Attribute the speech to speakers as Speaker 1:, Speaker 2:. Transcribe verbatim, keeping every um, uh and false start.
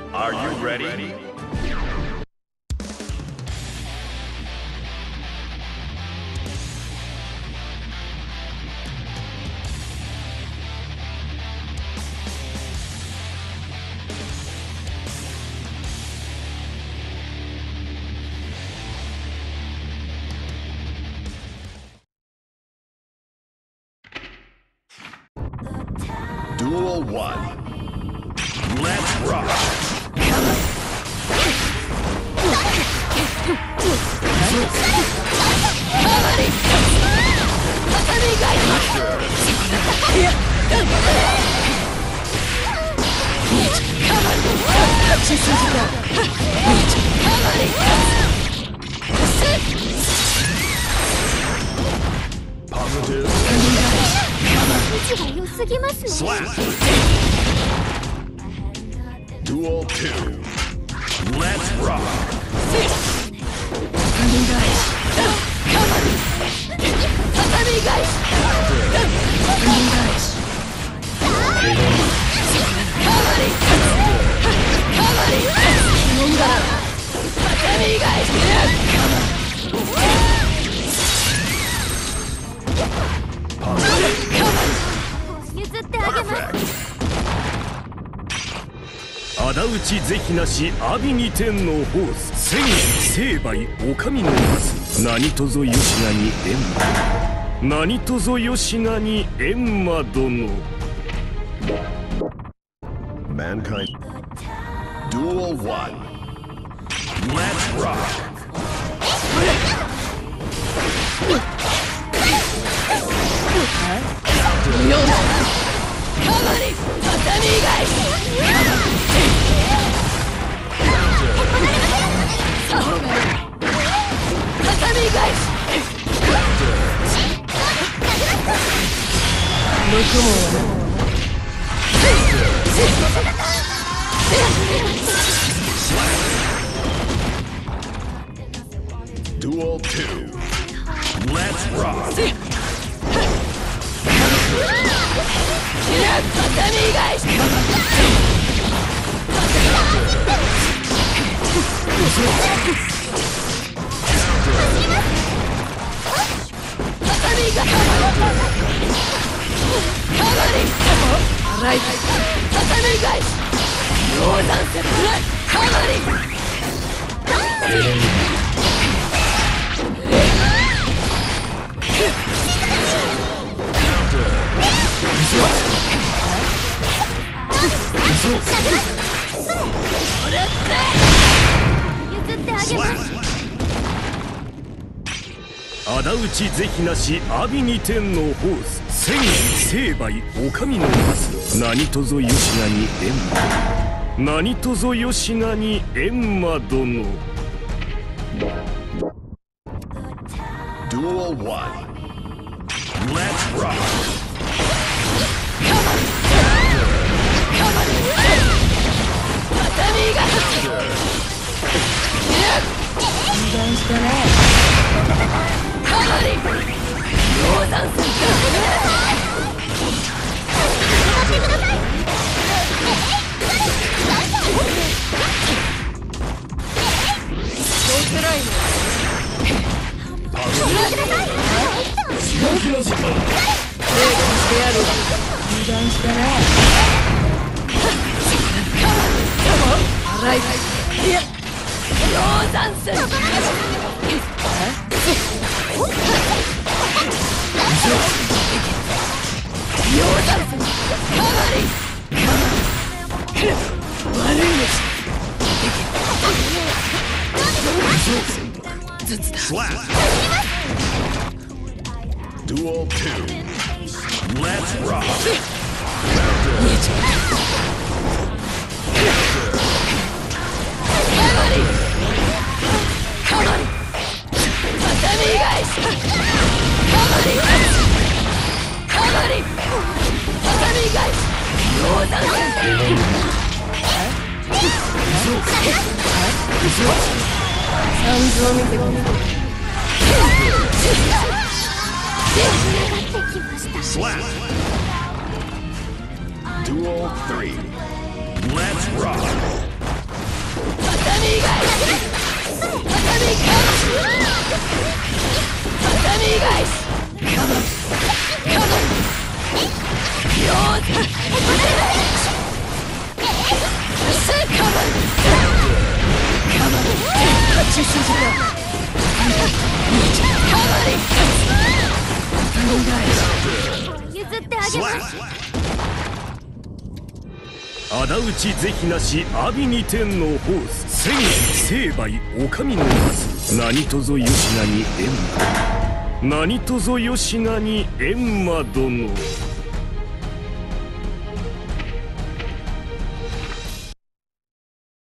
Speaker 1: Are you ready? Duel one. Let's rock. Positive. Slap. Duel two. Let's rock.仇討ち是非なし阿鼻二天のホース千成敗お上の松何とぞ吉名に閻魔何とぞ吉名に閻魔殿 Mankind Duel one Let's rock Duel two. Let's rock. Right.仇討ち是非なし阿鼻二天のホース千成敗お上の松何とぞ吉名に閻魔何とぞ吉名に閻魔殿 Duel one Let's rock Slap Duel two Let's rock Slap Duel three Let's rock
Speaker 2: 譲ってあげます。
Speaker 1: 仇討ち是非なし阿炎に天のホース千成敗お上の松何とぞ吉名に閻魔何とぞ吉名に閻魔殿。